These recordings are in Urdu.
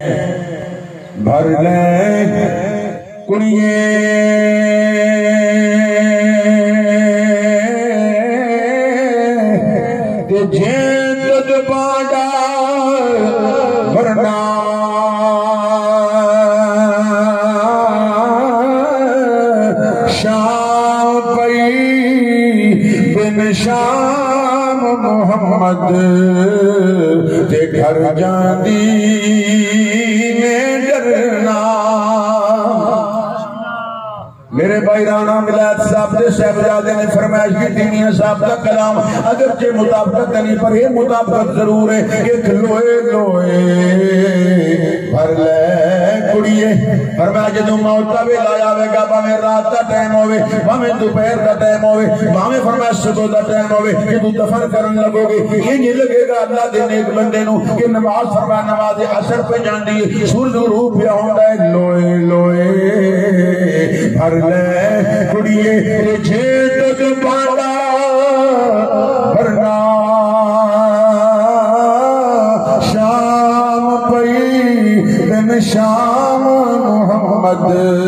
بھر لے کڑیے جیت باڈا بھرنا شام پئی بن شام محمد تے گھر جاندی میں ڈرنا میرے بھائی رانا ملاد صاحب دے صاحبزادے نے فرمائش کی دینیا صاحب کا کلام اگرچہ مطابقت نہیں پر یہ مطابقت ضرور ہے ایک لوئے لوئے بھر لے کڑیے فرمایا جدوں موت کا ویلا آوے گا باویں رات کا ٹائم ہوے باویں دوپہر کا ٹائم ہوے باویں فرمایا صبح کا ٹائم ہوے جدوں دفن کرن لگو گے یہ نہیں لگے گا اللہ دے نیک بندے نو کہ نماز فرمایا نماز عصر پہ جاندی ہے سورج غروب پہ ہوندا ہے لوئے لوئے بھر لے کڑیے جیت باڈا بھرنا شام پئی بن شام محمد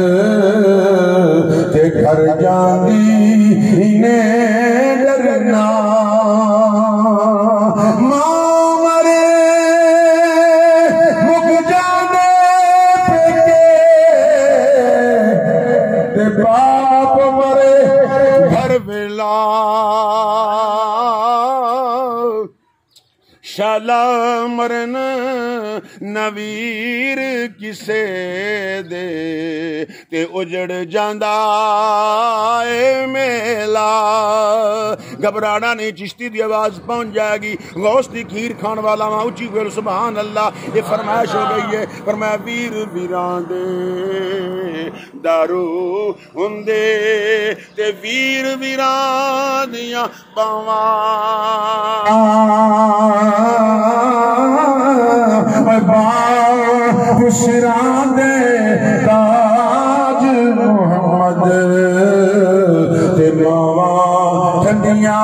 تے گھر جاندی نے ڈرنا ماں مرے مک جانے پیٹے تے باپ مرے گھر ویلا شالا مرن نویر کسے دے تے اجڑ جاندہ اے میلا گھبرانا نہیں چشتی دی آواز پہنچ جائے گی غوث دی کھیر کھان والا ماں اچھی گل سبحان اللہ یہ فرمائش ہو گئی ہے فرمایا ویر ویران دے دارو ہندے تے ویر ویران دیاں پاواں بشران دے تاج محمد تے ماواں ٹھنڈیاں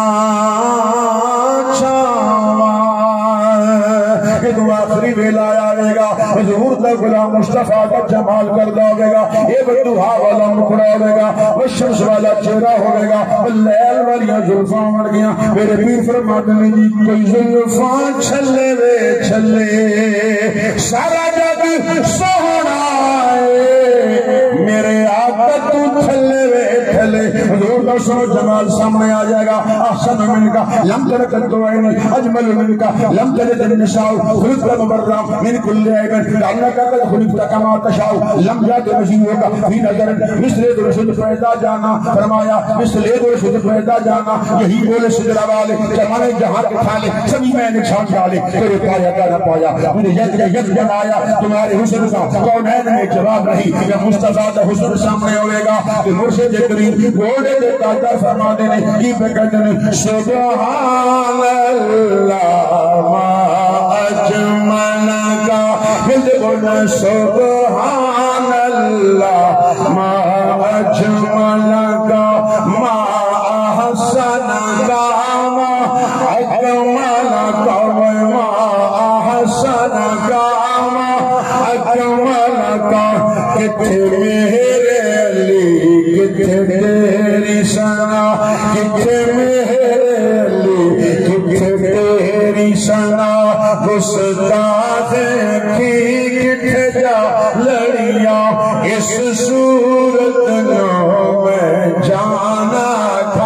چھاواں ایک آخری ویلا آئے گا حضور دا غلام مصطفیٰ کا جمال کردہ ہوگے گا یہ بدوہا والا مکڑا ہوگے گا والشمس والا چہرہ ہوگے گا واللیل والیاں زلفاں مر گیا میرے پیر فرماتے ہیں جی کوئی زلفاں چھلے وے چھلے سارا جگ سونا ہے میرے آقا تو تھلے وے تھلے حضور دا سنو جمال سامنے آ جائے گا احسن من کا لم تلک الدوائن اجمل من کا لم تلک النساء خلق مبرم من کل عیبن لعنک قد خلقت کما تشاء لم جات مزیدک فی نظر مثل درشد پیدا جانا فرمایا مثل درشد پیدا جانا یہی بولے سجرہ والے زمانے جہاں کے تھالے سبھی میں نقصان ڈالے تیرے پایا کا نہ پایا مجھے ید بنایا تمہارے حسن کا کونین میں جواب نہیں یا مصطفیٰ دا حسن سامنے ہوئے گا کہ مرشد کریم گوڑے دے تاتا فرما دینے کی پہ کہتے ہیں سبحان اللہ ما اجمل کا ہل بولنا سبحان اللہ ما اجمل کا ما احسن کا ما اکمل کا ما احسن کا ما اکمل کا کتھے میرے علی کتھے تیری سنا کتھے میرے علی کتھے تیری سنا گستاخ کی کتھے جا لڑیاں اس صورت نو میں جانا تھا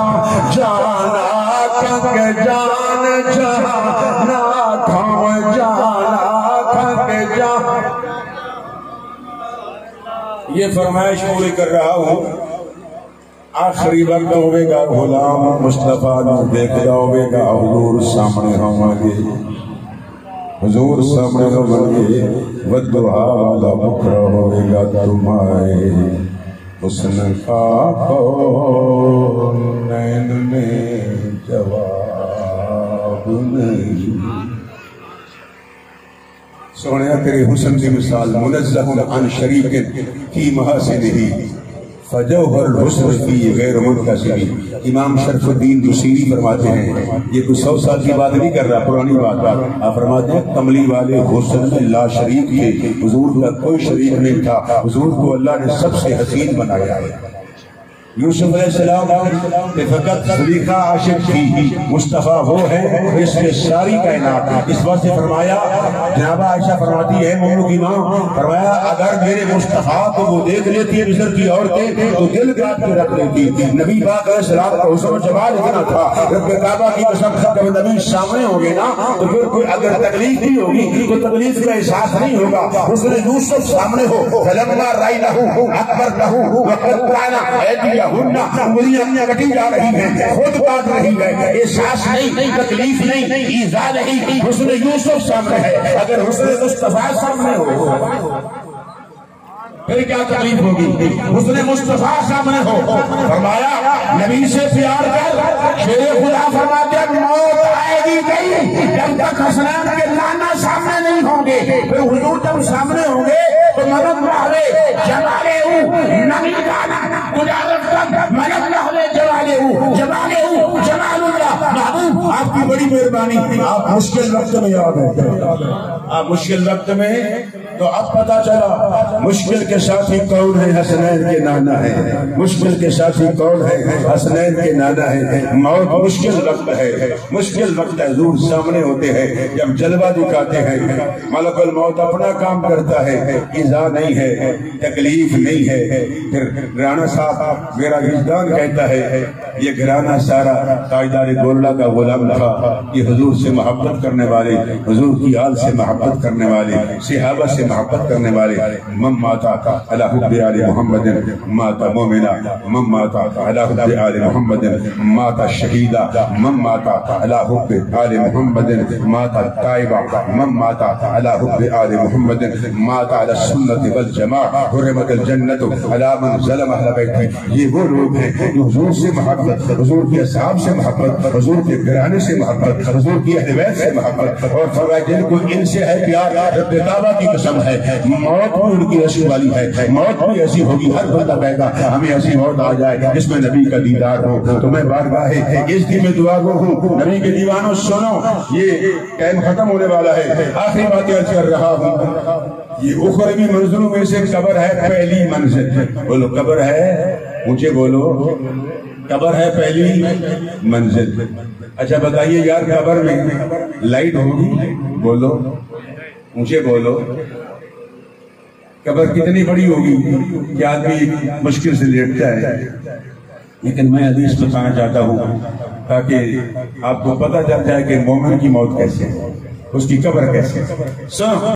کہ جان جانا تھا جانا تھا کہ جان یہ فرمائش پوری کر رہا ہوں آخری وقت ہوئے گا غلام مصطفیٰ نو دیکھتا ہوئے گا حضور سامنے ہوں گے حضور سامنے ہوں گے ودعا والا مکرہ ہوئے گا تمہارے حسن کا کونین میں جواب نہیں سونیا تیرے حسن کی مثال منزہ عن شریک فی محاسنہ فجوہر الحسن فی غیر منقسم. امام شرف الدین بصیری فرماتے ہیں، یہ کوئی 100 سال کی بات نہیں کر رہا، پرانی بات. آپ فرماتے ہیں کملی والے حسن میں لا شریک تھے، حضور کا کوئی شریک نہیں تھا، حضور کو اللہ نے سب سے حسین بنایا ہے. یوسف علیہ السلام کہ فقط زلیخا عاشق تھی، مصطفیٰ وہ ہے جس کے ساری کائنات. اس وقت سے فرمایا، جناب عائشہ فرماتی ہے مملو کی ماں، فرمایا اگر میرے مصطفیٰ کو وہ دیکھ لیتی ہے مصر کی عورتیں تو دل کاٹ کے رکھ لیتی. نبی پاک علیہ السلام کا حسن و جمال اتنا تھا، رب کعبہ کی قسم جب نبی سامنے ہوں گے نا تو پھر کوئی اگر تکلیف بھی ہوگی تو تکلیف کا احساس نہیں ہوگا. حسن یوسف سامنے ہو، فلما رأینہ اکبرنہ وقطعن انگلیاں کٹی جا رہی ہیں، خود کاٹ رہی ہے، احساس نہیں، تکلیف نہیں، ایذا نہیں. حسن یوسف سامنے ہے. اگر حسن مصطفیٰ سامنے ہو پھر کیا تکلیف ہوگی؟ حسن مصطفیٰ سامنے ہو. فرمایا نبی سے پیار کر، شیر خدا فرماتے ہیں موت آئے گی نہیں جب تک حسنین کے لانا سامنے نہیں ہوں گے. پھر حضور جب سامنے ہوں گے تو مدد رہے جمالے ہوں نبی گانا تجارت کر مدد رہے جمالے ہوں جمالے ہوں جمال اللہ. محبوب آپ کی بڑی مہربانی، آپ مشکل وقت میں یاد ہے، آپ مشکل وقت میں. تو اب پتا چلا مشکل کے ساتھی کون ہے؟ حسنین کے نانا ہے. مشکل کے ساتھی کون ہے؟ حسنین کے نانا ہے. موت مشکل وقت ہے، مشکل وقت ہے. حضور سامنے ہوتے ہیں جب جلوہ دکھاتے ہیں، ملک الموت اپنا کام کرتا ہے، ایذا نہیں ہے، تکلیف نہیں ہے. پھر رانا صاحب میرا وجدان کہتا ہے یہ گھرانہ سارا تاجدار گولڑا کا غلام تھا. یہ حضور سے محبت کرنے والے، حضور کی آل سے محبت کرنے والے، صحابہ سے محبت کرنے والے. من ماتا علی حب آل محمد ماتا مومنا، من ماتا علی حب آل محمد ماتا شہیدا، من ماتا علی حب آل محمد ماتا تائبا، من ماتا علی حب آل محمد ماتا علی السنت والجماع، حرمت الجنت علی من ظلم اہل بیت. یہ وہ لوگ ہیں جو حضور سے محبت، حضور کے اصحاب سے محبت، حضور کے گھرانے سے محبت، حضور کی اہل بیت سے محبت. اور فرمایا جن کو ان سے ہے پیار، رب کعبہ کی قسم ہے موت بھی ان کی ایسی والی ہے، موت بھی ایسی ہوگی. ہر بندہ کہے گا ہمیں ایسی موت آ جائے جس میں نبی کا دیدار ہو. تو میں بارگاہ اس کی میں دعا گو ہوں. نبی کے دیوانوں سنو، یہ ٹائم ختم ہونے والا ہے. آخری باتیں عرض کر رہا ہوں. یہ اخروی منزلوں میں سے قبر ہے پہلی منزل. بولو قبر ہے، مجھے بولو قبر ہے پہلی منزل. اچھا بتائیے یار قبر میں لائٹ ہوگی؟ بولو مجھے بولو قبر کتنی بڑی ہوگی کہ آدمی مشکل سے لیٹتا ہے. لیکن میں حدیث بتانا چاہتا ہوں تاکہ آپ کو پتہ چل جائے کہ مومن کی موت کیسے ہے، اس کی قبر کیسے ہے.